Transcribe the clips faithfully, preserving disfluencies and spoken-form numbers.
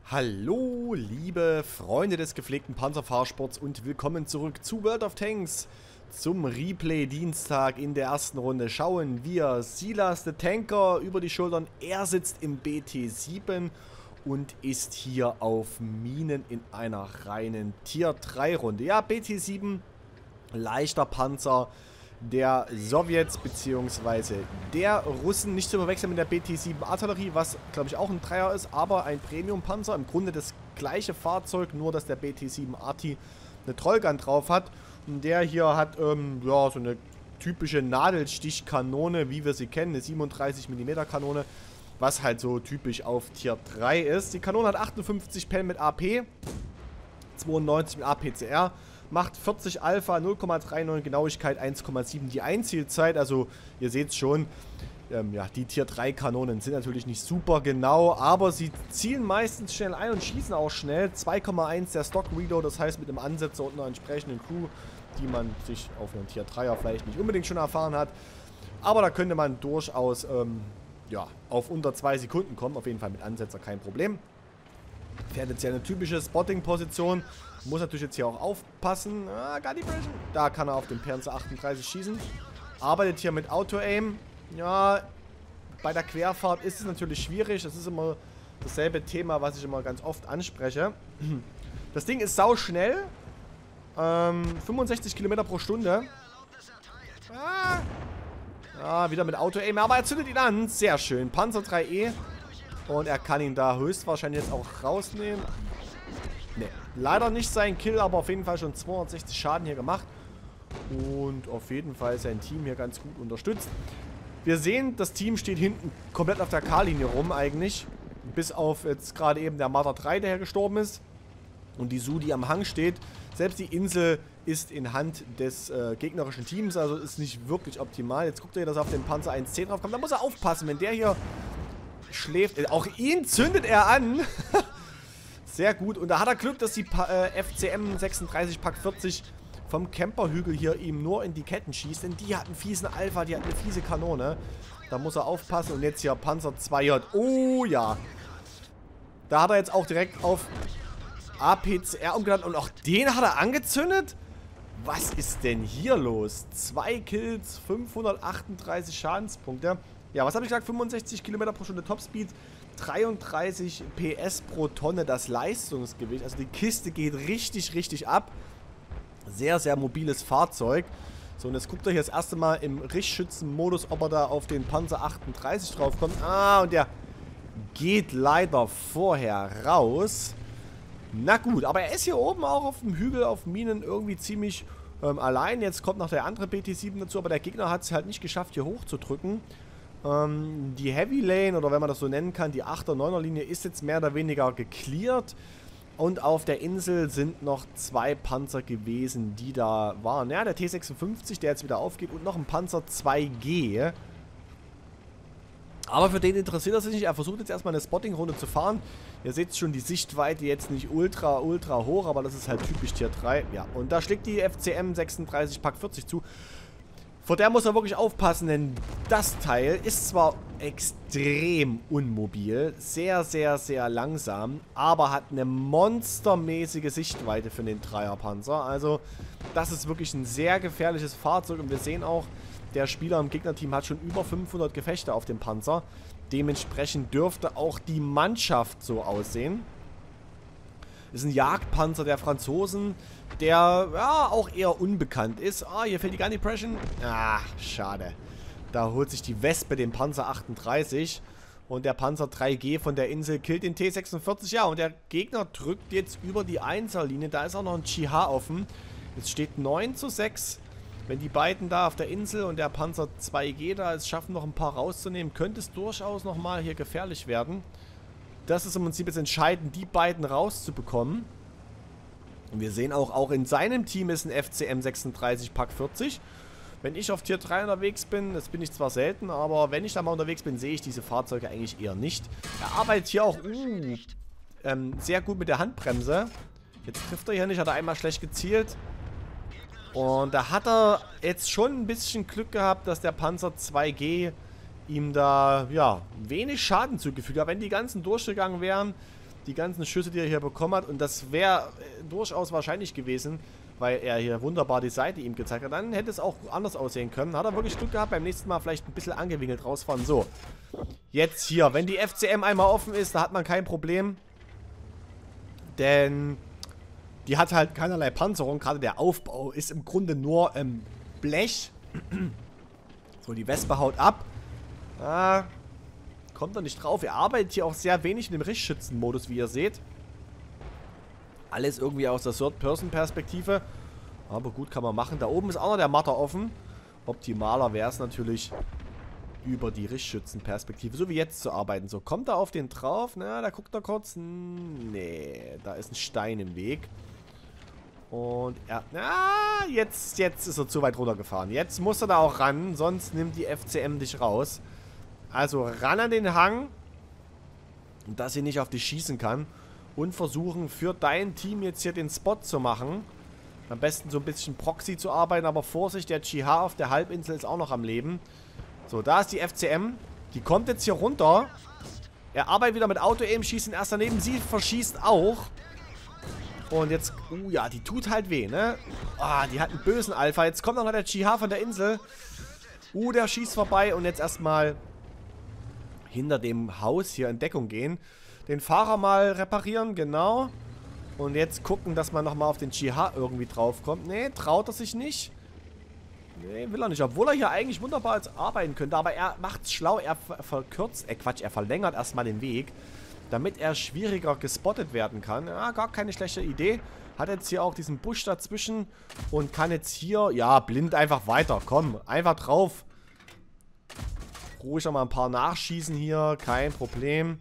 Hallo, liebe Freunde des gepflegten Panzerfahrsports und willkommen zurück zu World of Tanks. Zum Replay-Dienstag in der ersten Runde schauen wir Silas the Tanker über die Schultern. Er sitzt im B T sieben und ist hier auf Minen in einer reinen Tier drei Runde. Ja, B T sieben, leichter Panzer der Sowjets bzw. der Russen, nicht zu verwechseln mit der B T sieben Artillerie, was glaube ich auch ein Dreier ist, aber ein Premium-Panzer, im Grunde das gleiche Fahrzeug, nur dass der B T sieben Arti eine Trollgun drauf hat. Und der hier hat ähm, ja, so eine typische Nadelstichkanone, wie wir sie kennen, eine siebenunddreißig Millimeter Kanone, was halt so typisch auf Tier drei ist. Die Kanone hat achtundfünfzig Pen mit A P, zweiundneunzig mit A P C R, macht vierzig Alpha, null Komma neununddreißig Genauigkeit, eins Komma sieben die Einzielzeit. Also ihr seht schon, ähm, ja, die Tier drei Kanonen sind natürlich nicht super genau, aber sie zielen meistens schnell ein und schießen auch schnell. zwei Komma eins der Stock Reload, das heißt mit einem Ansetzer und einer entsprechenden Crew, die man sich auf einem Tier dreier vielleicht nicht unbedingt schon erfahren hat. Aber da könnte man durchaus ähm, ja, auf unter zwei Sekunden kommen, auf jeden Fall mit Ansetzer kein Problem. Fährt jetzt ja eine typische Spotting-Position. Muss natürlich jetzt hier auch aufpassen. Ah, Gunny Pressure. Da kann er auf den Panzer achtunddreißig schießen. Arbeitet hier mit Auto-Aim. Ja, bei der Querfahrt ist es natürlich schwierig. Das ist immer dasselbe Thema, was ich immer ganz oft anspreche. Das Ding ist sau schnell. Ähm, fünfundsechzig Kilometer pro Stunde. Ah. Ja, wieder mit Auto-Aim. Aber er zündet ihn an. Sehr schön. Panzer drei E. Und er kann ihn da höchstwahrscheinlich jetzt auch rausnehmen. Ne, leider nicht sein Kill, aber auf jeden Fall schon zweihundertsechzig Schaden hier gemacht. Und auf jeden Fall sein Team hier ganz gut unterstützt. Wir sehen, das Team steht hinten komplett auf der K-Linie rum eigentlich. Bis auf jetzt gerade eben der Marder drei, der hier gestorben ist. Und die Su, die am Hang steht. Selbst die Insel ist in Hand des äh, gegnerischen Teams, also ist nicht wirklich optimal. Jetzt guckt ihr, dass er auf den Panzer eins zehn drauf kommt. Da muss er aufpassen, wenn der hier schläft. Auch ihn zündet er an. Sehr gut. Und da hat er Glück, dass die äh, F C M sechsunddreißig Pak vierzig vom Camperhügel hier ihm nur in die Ketten schießt. Denn die hat einen fiesen Alpha, die hat eine fiese Kanone. Da muss er aufpassen. Und jetzt hier Panzer zwei J. Oh ja. Da hat er jetzt auch direkt auf A P C R umgelandet. Und auch den hat er angezündet? Was ist denn hier los? Zwei Kills, fünfhundertachtunddreißig Schadenspunkte. Ja, was habe ich gesagt? fünfundsechzig Kilometer pro Stunde Topspeed, dreiunddreißig P S pro Tonne das Leistungsgewicht. Also die Kiste geht richtig, richtig ab. Sehr, sehr mobiles Fahrzeug. So, und jetzt guckt euch das erste Mal im Richtschützenmodus, ob er da auf den Panzer achtunddreißig draufkommt. Ah, und der geht leider vorher raus. Na gut, aber er ist hier oben auch auf dem Hügel, auf Minen irgendwie ziemlich ähm, allein. Jetzt kommt noch der andere B T sieben dazu, aber der Gegner hat es halt nicht geschafft, hier hochzudrücken. Ähm, die Heavy Lane, oder wenn man das so nennen kann, die achter neuner Linie ist jetzt mehr oder weniger gecleart. Und auf der Insel sind noch zwei Panzer gewesen, die da waren. Ja, der T sechsundfünfzig, der jetzt wieder aufgeht, und noch ein Panzer zwei G. Aber für den interessiert er sich nicht. Er versucht jetzt erstmal eine Spotting-Runde zu fahren. Ihr seht schon, die Sichtweite jetzt nicht ultra, ultra hoch, aber das ist halt typisch Tier drei. Ja, und da schlägt die F C M sechsunddreißig Pak vierzig zu. Vor der muss er wirklich aufpassen, denn das Teil ist zwar extrem unmobil, sehr, sehr, sehr langsam, aber hat eine monstermäßige Sichtweite für den Dreierpanzer. Also das ist wirklich ein sehr gefährliches Fahrzeug und wir sehen auch, der Spieler im Gegnerteam hat schon über fünfhundert Gefechte auf dem Panzer. Dementsprechend dürfte auch die Mannschaft so aussehen. Ist ein Jagdpanzer der Franzosen, der ja auch eher unbekannt ist. Ah, hier fällt die Gunny Pressure. Ah, schade. Da holt sich die Wespe den Panzer achtunddreißig. Und der Panzer drei G von der Insel killt den T sechsundvierzig. Ja, und der Gegner drückt jetzt über die Einserlinie. Da ist auch noch ein G H offen. Jetzt steht neun zu sechs. Wenn die beiden da auf der Insel und der Panzer zwei G da es schaffen, noch ein paar rauszunehmen, könnte es durchaus nochmal hier gefährlich werden. Das ist im Prinzip jetzt entscheidend, die beiden rauszubekommen. Und wir sehen auch, auch in seinem Team ist ein F C M sechsunddreißig Pak vierzig. Wenn ich auf Tier drei unterwegs bin, das bin ich zwar selten, aber wenn ich da mal unterwegs bin, sehe ich diese Fahrzeuge eigentlich eher nicht. Er arbeitet hier auch uh, ähm, sehr gut mit der Handbremse. Jetzt trifft er hier nicht, hat er einmal schlecht gezielt. Und da hat er jetzt schon ein bisschen Glück gehabt, dass der Panzer zwei G ihm da, ja, wenig Schaden zugefügt hat. Wenn die ganzen durchgegangen wären, Die ganzen Schüsse, die er hier bekommen hat. Und das wäre äh, durchaus wahrscheinlich gewesen, weil er hier wunderbar die Seite ihm gezeigt hat. Dann hätte es auch anders aussehen können. Hat er wirklich Glück gehabt, beim nächsten Mal vielleicht ein bisschen angewinkelt rausfahren. So, jetzt hier, wenn die F C M einmal offen ist, da hat man kein Problem. Denn die hat halt keinerlei Panzerung. Gerade der Aufbau ist im Grunde nur ähm, Blech. So, die Wespe haut ab. Ah, kommt er nicht drauf. Er arbeitet hier auch sehr wenig in dem Richtschützen-Modus, wie ihr seht. Alles irgendwie aus der Third-Person-Perspektive. Aber gut, kann man machen. Da oben ist auch noch der Matter offen. Optimaler wäre es natürlich, über die Richtschützen-Perspektive, so wie jetzt, zu arbeiten. So, kommt er auf den drauf? Na, da guckt er kurz. Nee, da ist ein Stein im Weg. Und er... Na, jetzt, jetzt ist er zu weit runtergefahren. Jetzt muss er da auch ran, sonst nimmt die F C M dich raus. Also ran an den Hang, dass sie nicht auf dich schießen kann. Und versuchen für dein Team jetzt hier den Spot zu machen. Am besten so ein bisschen Proxy zu arbeiten, aber Vorsicht, der Jihad auf der Halbinsel ist auch noch am Leben. So, da ist die F C M. Die kommt jetzt hier runter. Er arbeitet wieder mit Auto-Aim, schießt erst daneben. Sie verschießt auch. Und jetzt, uh ja, die tut halt weh, ne? Ah, die hat einen bösen Alpha. Jetzt kommt noch der Jihad von der Insel. Uh, der schießt vorbei und jetzt erstmal hinter dem Haus hier in Deckung gehen. Den Fahrer mal reparieren, genau. Und jetzt gucken, dass man nochmal auf den Jihad irgendwie draufkommt. Nee, traut er sich nicht. Nee, will er nicht. Obwohl er hier eigentlich wunderbar jetzt arbeiten könnte. Aber er macht's schlau. Er verkürzt, äh Quatsch, er verlängert erstmal den Weg. Damit er schwieriger gespottet werden kann. Ja, gar keine schlechte Idee. Hat jetzt hier auch diesen Busch dazwischen. Und kann jetzt hier, ja, blind einfach weiter. Komm, einfach drauf. Ruhig noch mal ein paar nachschießen hier. Kein Problem.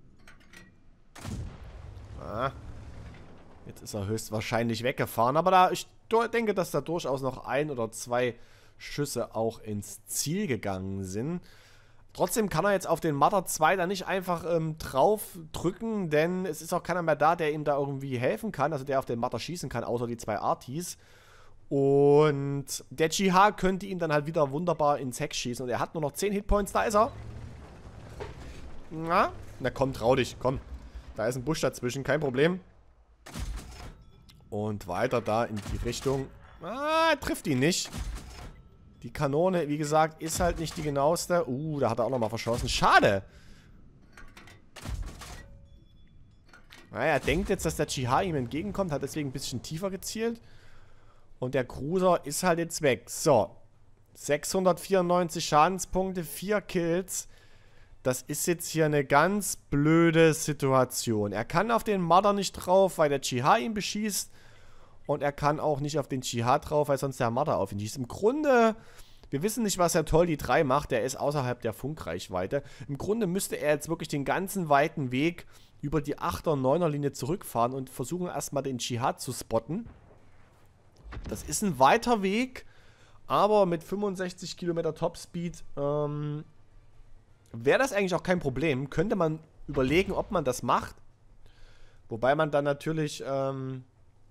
Ah. Jetzt ist er höchstwahrscheinlich weggefahren. Aber da, ich denke, dass da durchaus noch ein oder zwei Schüsse auch ins Ziel gegangen sind. Trotzdem kann er jetzt auf den Matter zwei da nicht einfach ähm, drauf drücken, denn es ist auch keiner mehr da, der ihm da irgendwie helfen kann, also der auf den Matter schießen kann, außer die zwei Artis. Und der Jihad könnte ihn dann halt wieder wunderbar ins Heck schießen und er hat nur noch zehn Hitpoints, da ist er. Na, na komm, trau dich, komm. Da ist ein Busch dazwischen, kein Problem. Und weiter da in die Richtung. Ah, er trifft ihn nicht. Die Kanone, wie gesagt, ist halt nicht die genaueste. Uh, da hat er auch nochmal verschossen. Schade. Naja, er denkt jetzt, dass der Jihad ihm entgegenkommt, hat deswegen ein bisschen tiefer gezielt. Und der Cruiser ist halt jetzt weg. So. sechshundertvierundneunzig Schadenspunkte, vier Kills. Das ist jetzt hier eine ganz blöde Situation. Er kann auf den Matter nicht drauf, weil der Jihad ihn beschießt. Und er kann auch nicht auf den Jihad drauf, weil sonst der Matter auf ihn schießt. Im Grunde, wir wissen nicht, was der Toldi drei macht. Der ist außerhalb der Funkreichweite. Im Grunde müsste er jetzt wirklich den ganzen weiten Weg über die achter neuner Linie zurückfahren und versuchen erstmal den Jihad zu spotten. Das ist ein weiter Weg, aber mit fünfundsechzig Kilometer Topspeed ähm, wäre das eigentlich auch kein Problem. Könnte man überlegen, ob man das macht. Wobei man dann natürlich... Ähm,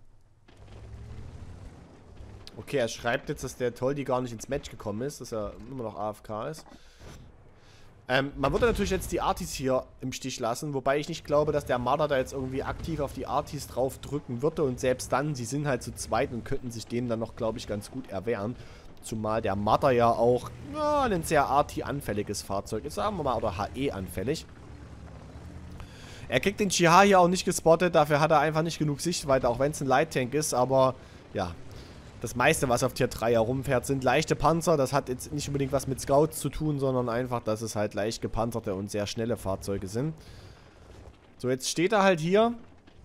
okay, er schreibt jetzt, dass der Toldi gar nicht ins Match gekommen ist, dass er immer noch A F K ist. Ähm, man würde natürlich jetzt die Artis hier im Stich lassen, wobei ich nicht glaube, dass der Marder da jetzt irgendwie aktiv auf die Artis drauf drücken würde. Und selbst dann, sie sind halt zu zweit und könnten sich dem dann noch, glaube ich, ganz gut erwehren. Zumal der Marder ja auch ja, ein sehr R T-anfälliges Fahrzeug ist, sagen wir mal, oder H E-anfällig. Er kriegt den Jihad hier auch nicht gespottet, dafür hat er einfach nicht genug Sichtweite, auch wenn es ein Light Tank ist, aber ja... Das meiste, was auf Tier drei herumfährt, sind leichte Panzer. Das hat jetzt nicht unbedingt was mit Scouts zu tun, sondern einfach, dass es halt leicht gepanzerte und sehr schnelle Fahrzeuge sind. So, jetzt steht er halt hier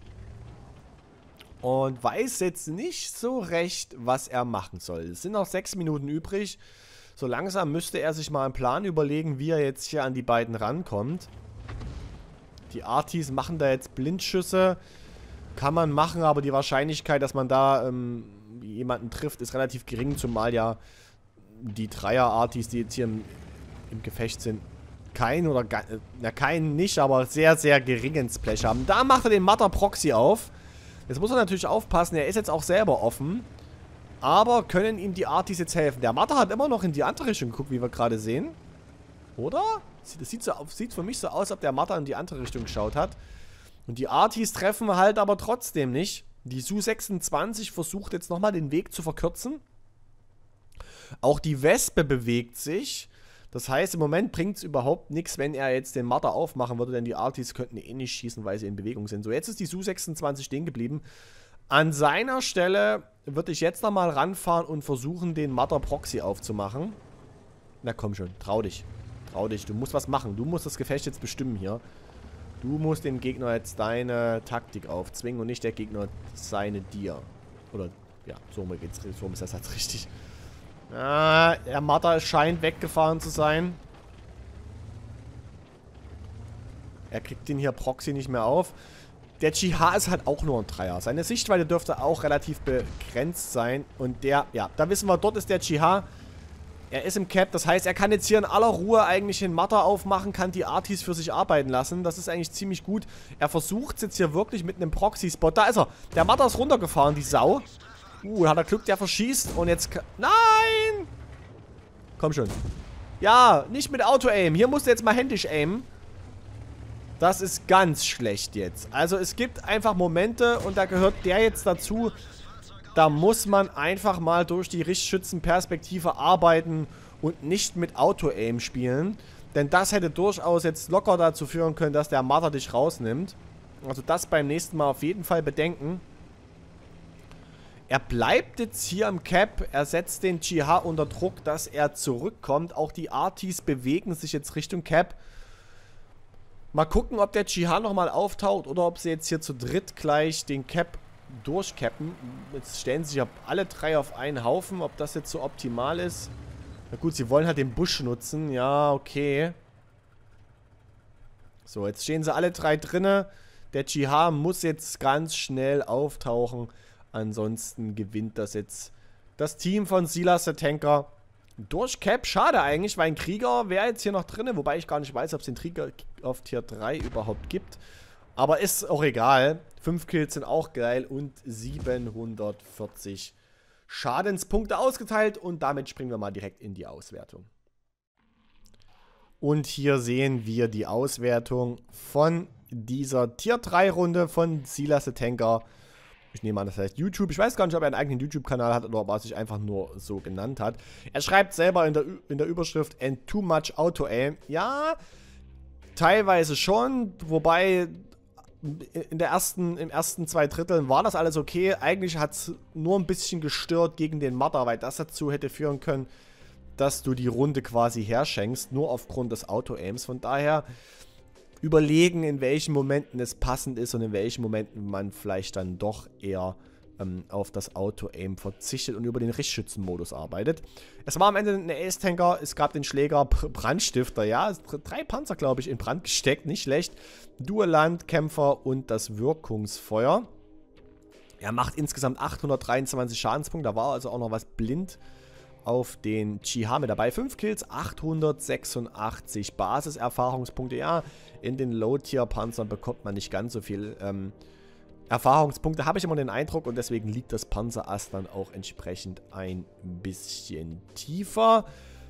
und weiß jetzt nicht so recht, was er machen soll. Es sind noch sechs Minuten übrig. So langsam müsste er sich mal einen Plan überlegen, wie er jetzt hier an die beiden rankommt. Die Artis machen da jetzt Blindschüsse. Kann man machen, aber die Wahrscheinlichkeit, dass man da... Ähm, jemanden trifft, ist relativ gering, zumal ja die Dreier-Artis, die jetzt hier im, im Gefecht sind, keinen oder gar, na keinen nicht, aber sehr, sehr geringen Splash haben. Da macht er den Matter Proxy auf. Jetzt muss er natürlich aufpassen, er ist jetzt auch selber offen, aber können ihm die Artis jetzt helfen? Der Matter hat immer noch in die andere Richtung geguckt, wie wir gerade sehen. Oder? Das sieht, so, sieht für mich so aus, als ob der Matter in die andere Richtung geschaut hat. Und die Artis treffen halt aber trotzdem nicht. Die S U sechsundzwanzig versucht jetzt nochmal den Weg zu verkürzen. Auch die Wespe bewegt sich. Das heißt, im Moment bringt es überhaupt nichts, wenn er jetzt den Marder aufmachen würde, denn die Artis könnten eh nicht schießen, weil sie in Bewegung sind. So, jetzt ist die S U sechsundzwanzig stehen geblieben. An seiner Stelle würde ich jetzt nochmal ranfahren und versuchen, den Marder Proxy aufzumachen. Na komm schon, trau dich. Trau dich, du musst was machen. Du musst das Gefecht jetzt bestimmen hier. Du musst dem Gegner jetzt deine Taktik aufzwingen und nicht der Gegner seine dir. Oder, ja, so geht's, so ist das halt richtig. Ah, der Marder scheint weggefahren zu sein. Er kriegt den hier Proxy nicht mehr auf. Der G-H ist halt auch nur ein Dreier. Seine Sichtweite dürfte auch relativ begrenzt sein. Und der, ja, da wissen wir, dort ist der G-H. Er ist im Cap, das heißt, er kann jetzt hier in aller Ruhe eigentlich den Marder aufmachen, kann die Artis für sich arbeiten lassen. Das ist eigentlich ziemlich gut. Er versucht es jetzt hier wirklich mit einem Proxy-Spot. Da ist er. Der Marder ist runtergefahren, die Sau. Uh, hat er Glück, der verschießt. Und jetzt... Nein! Komm schon. Ja, nicht mit Auto-Aim. Hier musst du jetzt mal händisch aimen. Das ist ganz schlecht jetzt. Also es gibt einfach Momente, und da gehört der jetzt dazu, da muss man einfach mal durch die Richtschützenperspektive arbeiten und nicht mit Auto-Aim spielen. Denn das hätte durchaus jetzt locker dazu führen können, dass der Marder dich rausnimmt. Also das beim nächsten Mal auf jeden Fall bedenken. Er bleibt jetzt hier im Cap. Er setzt den G-H unter Druck, dass er zurückkommt. Auch die Artis bewegen sich jetzt Richtung Cap. Mal gucken, ob der G-H nochmal auftaucht oder ob sie jetzt hier zu dritt gleich den Cap durchcappen. Jetzt stellen sich ja alle drei auf einen Haufen. Ob das jetzt so optimal ist. Na gut, sie wollen halt den Busch nutzen. Ja, okay. So, jetzt stehen sie alle drei drinne. Der G-H muss jetzt ganz schnell auftauchen. Ansonsten gewinnt das jetzt das Team von Silas the Tanker durch Cap. Schade eigentlich, weil ein Krieger wäre jetzt hier noch drin. Wobei ich gar nicht weiß, ob es den Krieger auf Tier drei überhaupt gibt. Aber ist auch egal. fünf Kills sind auch geil und siebenhundertvierzig Schadenspunkte ausgeteilt. Und damit springen wir mal direkt in die Auswertung. Und hier sehen wir die Auswertung von dieser Tier drei Runde von Silas the Tanker. Ich nehme an, das heißt YouTube. Ich weiß gar nicht, ob er einen eigenen YouTube-Kanal hat oder ob er sich einfach nur so genannt hat. Er schreibt selber in der, in der Überschrift "And too much Auto-Aim". Ja, teilweise schon. Wobei in der ersten, im ersten zwei Dritteln war das alles okay. Eigentlich hat es nur ein bisschen gestört gegen den Marder, weil das dazu hätte führen können, dass du die Runde quasi herschenkst. Nur aufgrund des Auto-Aims. Von daher... überlegen, in welchen Momenten es passend ist und in welchen Momenten man vielleicht dann doch eher ähm, auf das Auto-Aim verzichtet und über den Richtschützenmodus arbeitet. Es war am Ende ein Ace-Tanker, es gab den Schläger Brandstifter, ja, drei Panzer, glaube ich, in Brand gesteckt, nicht schlecht. Duelland, Kämpfer und das Wirkungsfeuer. Er macht insgesamt achthundertdreiundzwanzig Schadenspunkte, da war also auch noch was blind auf den G-H mit dabei. fünf Kills, achthundertsechsundachtzig Basiserfahrungspunkte. Ja, in den Low-Tier-Panzern bekommt man nicht ganz so viel ähm, Erfahrungspunkte, habe ich immer den Eindruck. Und deswegen liegt das Panzerass dann auch entsprechend ein bisschen tiefer.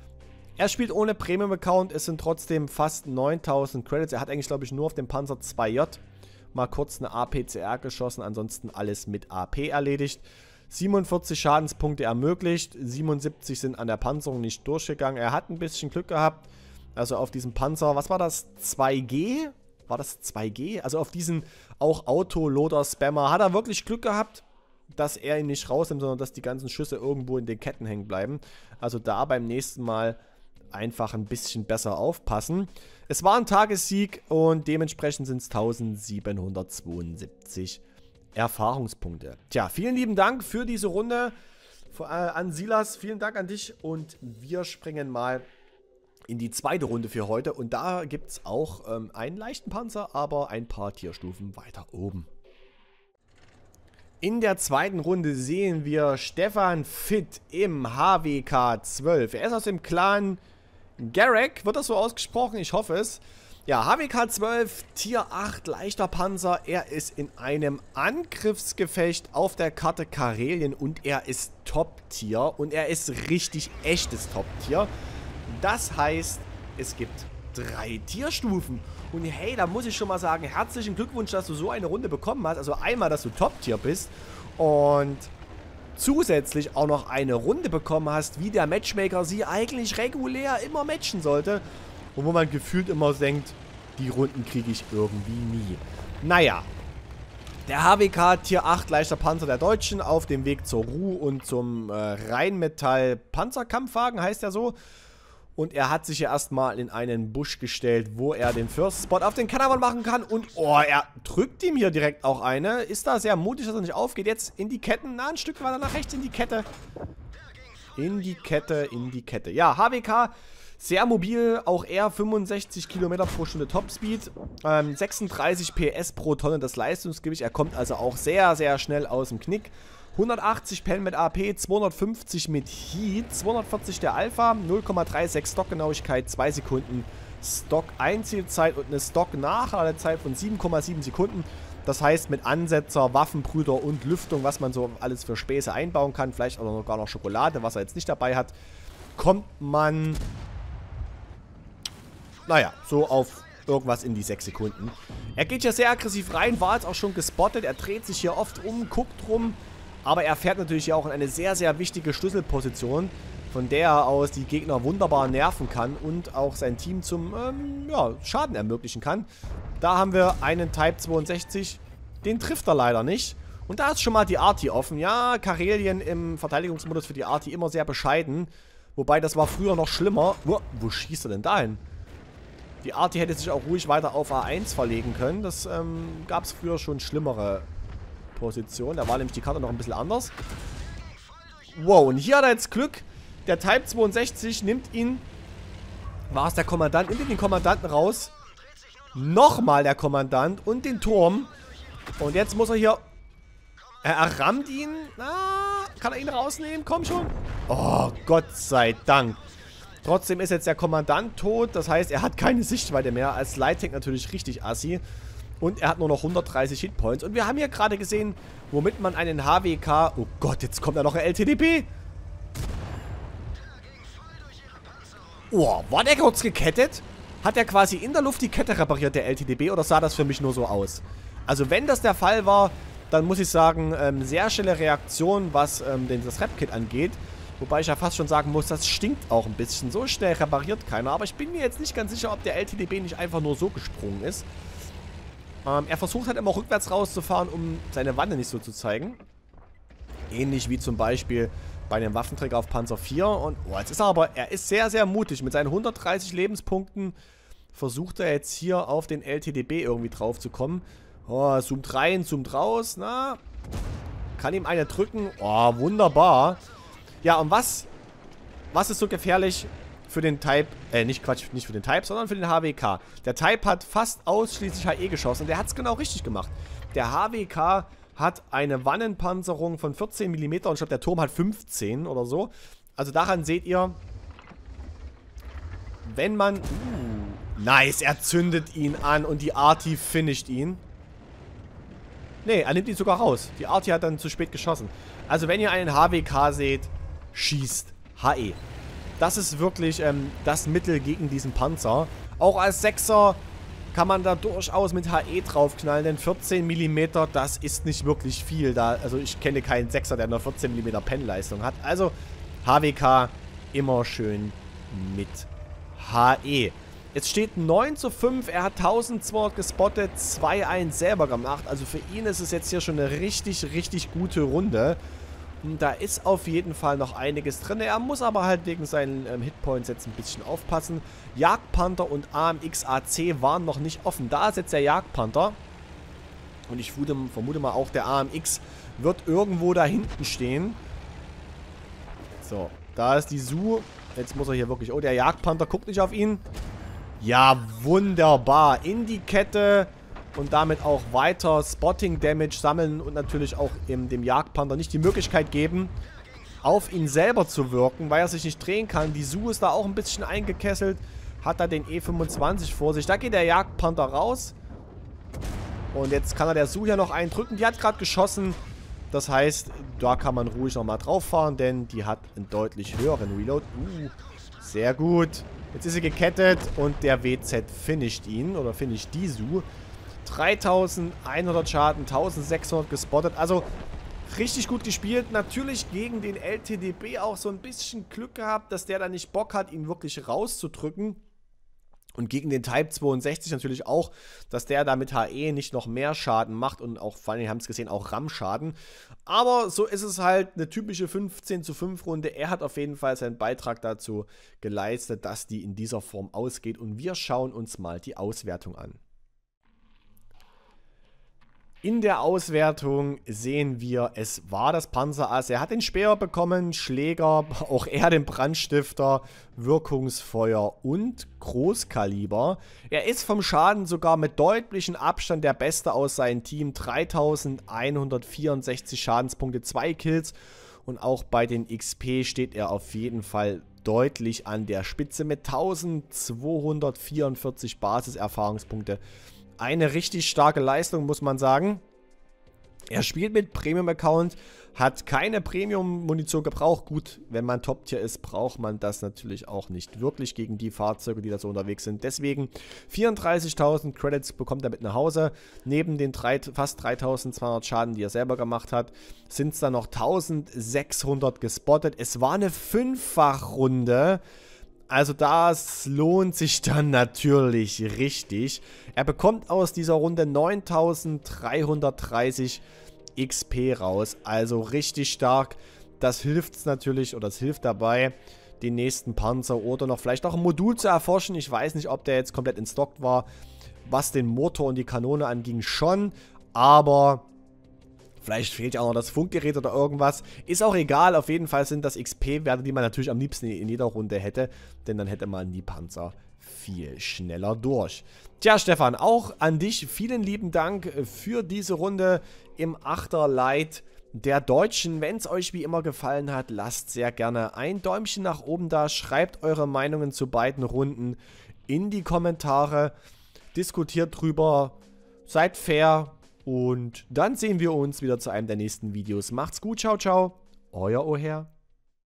Er spielt ohne Premium-Account. Es sind trotzdem fast neuntausend Credits. Er hat eigentlich, glaube ich, nur auf dem Panzer zwei J mal kurz eine A P C R geschossen. Ansonsten alles mit A P erledigt. siebenundvierzig Schadenspunkte ermöglicht, siebenundsiebzig sind an der Panzerung nicht durchgegangen. Er hat ein bisschen Glück gehabt, also auf diesem Panzer, was war das, zwei G? War das zwei G? Also auf diesen auch Auto-Loader-Spammer hat er wirklich Glück gehabt, dass er ihn nicht rausnimmt, sondern dass die ganzen Schüsse irgendwo in den Ketten hängen bleiben. Also da beim nächsten Mal einfach ein bisschen besser aufpassen. Es war ein Tagessieg und dementsprechend sind es eintausendsiebenhundertzweiundsiebzig Erfahrungspunkte. Tja, vielen lieben Dank für diese Runde äh, an Silas. Vielen Dank an dich und wir springen mal in die zweite Runde für heute. Und da gibt es auch ähm, einen leichten Panzer, aber ein paar Tierstufen weiter oben. In der zweiten Runde sehen wir Stefan Fitt im H W K zwölf. Er ist aus dem Clan Garek. Wird das so ausgesprochen? Ich hoffe es. Ja, H W K zwölf, Tier acht, leichter Panzer. Er ist in einem Angriffsgefecht auf der Karte Karelien und er ist Top-Tier. Und er ist richtig echtes Top-Tier. Das heißt, es gibt drei Tierstufen. Und hey, da muss ich schon mal sagen, herzlichen Glückwunsch, dass du so eine Runde bekommen hast. Also einmal, dass du Top-Tier bist und zusätzlich auch noch eine Runde bekommen hast, wie der Matchmaker sie eigentlich regulär immer matchen sollte. Und wo man gefühlt immer denkt, die Runden kriege ich irgendwie nie. Naja. Der H W K Tier acht leichter Panzer der Deutschen auf dem Weg zur Ruhr und zum äh, Rheinmetall Panzerkampfwagen, heißt er so. Und er hat sich ja erstmal in einen Busch gestellt, wo er den First Spot auf den Canavan machen kann. Und oh, er drückt ihm hier direkt auch eine. Ist da sehr mutig, dass er nicht aufgeht. Jetzt in die Ketten. Na, ein Stück weiter nach rechts in die Kette. In die Kette, in die Kette. Ja, H W K, sehr mobil. Auch er fünfundsechzig Kilometer pro Stunde Topspeed. Ähm, sechsunddreißig P S pro Tonne das Leistungsgewicht. Er kommt also auch sehr, sehr schnell aus dem Knick. hundertachtzig Pen mit A P, zweihundertfünfzig mit Heat, zweihundertvierzig der Alpha, null Komma sechsunddreißig Stockgenauigkeit, zwei Sekunden Stock-Einzielzeit und eine Stock-Nachladezeit von sieben Komma sieben Sekunden. Das heißt, mit Ansetzer, Waffenbrüder und Lüftung, was man so alles für Späße einbauen kann, vielleicht auch sogar noch Schokolade, was er jetzt nicht dabei hat, kommt man, naja, so auf irgendwas in die sechs Sekunden. Er geht hier sehr aggressiv rein, war jetzt auch schon gespottet, er dreht sich hier oft um, guckt rum. Aber er fährt natürlich hier auch in eine sehr, sehr wichtige Schlüsselposition, von der er aus die Gegner wunderbar nerven kann und auch sein Team zum ähm, ja, Schaden ermöglichen kann. Da haben wir einen Type zweiundsechzig, den trifft er leider nicht. Und da ist schon mal die Arti offen. Ja, Karelien im Verteidigungsmodus für die Arti immer sehr bescheiden. Wobei, das war früher noch schlimmer. Wo, wo schießt er denn da hin? Die Arti hätte sich auch ruhig weiter auf A eins verlegen können. Das ähm, gab es früher schon schlimmere Position. Da war nämlich die Karte noch ein bisschen anders. Wow, und hier hat er jetzt Glück. Der Type zweiundsechzig nimmt ihn. War es der Kommandant? Nimmt ihn den Kommandanten raus. Nochmal der Kommandant und den Turm. Und jetzt muss er hier... Er, er rammt ihn. Ah, kann er ihn rausnehmen? Komm schon. Oh, Gott sei Dank. Trotzdem ist jetzt der Kommandant tot. Das heißt, er hat keine Sichtweite mehr. Als Light-Tank natürlich richtig assi. Und er hat nur noch hundertdreißig Hitpoints. Und wir haben hier gerade gesehen, womit man einen H W K... Oh Gott, jetzt kommt da noch ein L T D B. Oh, war der kurz gekettet? Hat er quasi in der Luft die Kette repariert, der L T D B? Oder sah das für mich nur so aus? Also wenn das der Fall war, dann muss ich sagen, ähm, sehr schnelle Reaktion, was ähm, den, das Rap-Kit angeht. Wobei ich ja fast schon sagen muss, das stinkt auch ein bisschen. So schnell repariert keiner. Aber ich bin mir jetzt nicht ganz sicher, ob der L T D B nicht einfach nur so gesprungen ist. Ähm, er versucht halt immer rückwärts rauszufahren, um seine Wanne nicht so zu zeigen. Ähnlich wie zum Beispiel bei einem Waffenträger auf Panzer vier. Und oh, jetzt ist er aber, er ist sehr, sehr mutig. Mit seinen hundertdreißig Lebenspunkten versucht er jetzt hier auf den L T D B irgendwie drauf zu kommen. Oh, zoomt rein, zoomt raus. Na, kann ihm eine drücken. Oh, wunderbar. Ja, und was, was ist so gefährlich für den Type, äh, nicht Quatsch, nicht für den Type, sondern für den H W K. Der Type hat fast ausschließlich H E geschossen und der hat es genau richtig gemacht. Der H W K hat eine Wannenpanzerung von vierzehn Millimeter und ich glaube, der Turm hat fünfzehn oder so. Also daran seht ihr, wenn man... Uh, nice, er zündet ihn an und die Arti finisht ihn. Ne, er nimmt ihn sogar raus. Die Arti hat dann zu spät geschossen. Also wenn ihr einen H W K seht, schießt H E. Das ist wirklich ähm, das Mittel gegen diesen Panzer. Auch als Sechser kann man da durchaus mit H E draufknallen, denn vierzehn Millimeter, das ist nicht wirklich viel. Da, also ich kenne keinen Sechser, der nur vierzehn Millimeter Pennleistung hat. Also H W K immer schön mit H E. Jetzt steht neun zu fünf, er hat eintausendzweihundert gespottet, zwei eins selber gemacht. Also für ihn ist es jetzt hier schon eine richtig, richtig gute Runde. Und da ist auf jeden Fall noch einiges drin. Er muss aber halt wegen seinen ähm, Hitpoints jetzt ein bisschen aufpassen. Jagdpanther und A M X A C waren noch nicht offen. Da ist jetzt der Jagdpanther. Und ich vermute, vermute mal auch, der A M X wird irgendwo da hinten stehen. So, da ist die S U. Jetzt muss er hier wirklich... Oh, der Jagdpanther guckt nicht auf ihn. Ja, wunderbar. In die Kette und damit auch weiter Spotting-Damage sammeln und natürlich auch eben dem Jagdpanther nicht die Möglichkeit geben, auf ihn selber zu wirken, weil er sich nicht drehen kann. Die S U ist da auch ein bisschen eingekesselt, hat da den E fünfundzwanzig vor sich. Da geht der Jagdpanther raus. Und jetzt kann er der S U hier noch einen drücken. Die hat gerade geschossen. Das heißt, da kann man ruhig nochmal drauf fahren, denn die hat einen deutlich höheren Reload. Uh, Sehr gut. Jetzt ist sie gekettet und der W Z finisht ihn. Oder finisht die Su. dreitausendeinhundert Schaden, eintausendsechshundert gespottet. Also richtig gut gespielt. Natürlich gegen den L T D B auch so ein bisschen Glück gehabt, dass der da nicht Bock hat, ihn wirklich rauszudrücken. Und gegen den Type zweiundsechzig natürlich auch, dass der da mit H E nicht noch mehr Schaden macht und auch, vor allem haben es gesehen, auch RAM-Schaden. Aber so ist es halt eine typische fünfzehn zu fünf Runde. Er hat auf jeden Fall seinen Beitrag dazu geleistet, dass die in dieser Form ausgeht. Und wir schauen uns mal die Auswertung an. In der Auswertung sehen wir, es war das Panzerass. Er hat den Speer bekommen, Schläger, auch er den Brandstifter, Wirkungsfeuer und Großkaliber. Er ist vom Schaden sogar mit deutlichem Abstand der Beste aus seinem Team. dreitausendeinhundertvierundsechzig Schadenspunkte, zwei Kills. Und auch bei den X P steht er auf jeden Fall deutlich an der Spitze mit eintausendzweihundertvierundvierzig Basiserfahrungspunkte. Eine richtig starke Leistung, muss man sagen. Er spielt mit Premium-Account, hat keine Premium-Munition gebraucht. Gut, wenn man Top-Tier ist, braucht man das natürlich auch nicht wirklich gegen die Fahrzeuge, die da so unterwegs sind. Deswegen vierunddreißigtausend Credits bekommt er mit nach Hause. Neben den drei, fast dreitausendzweihundert Schaden, die er selber gemacht hat, sind es dann noch eintausendsechshundert gespottet. Es war eine Fünffachrunde. Also das lohnt sich dann natürlich richtig. Er bekommt aus dieser Runde neuntausenddreihundertdreißig X P raus. Also richtig stark. Das hilft es natürlich, oder es hilft dabei, den nächsten Panzer oder noch vielleicht auch ein Modul zu erforschen. Ich weiß nicht, ob der jetzt komplett in Stock war. Was den Motor und die Kanone anging, schon. Aber vielleicht fehlt ja auch noch das Funkgerät oder irgendwas. Ist auch egal, auf jeden Fall sind das X P-Werte, die man natürlich am liebsten in jeder Runde hätte. Denn dann hätte man die Panzer viel schneller durch. Tja, Stefan, auch an dich vielen lieben Dank für diese Runde im Achter Light der Deutschen. Wenn es euch wie immer gefallen hat, lasst sehr gerne ein Däumchen nach oben da. Schreibt eure Meinungen zu beiden Runden in die Kommentare. Diskutiert drüber. Seid fair. Und dann sehen wir uns wieder zu einem der nächsten Videos. Macht's gut, ciao, ciao. Euer Oher.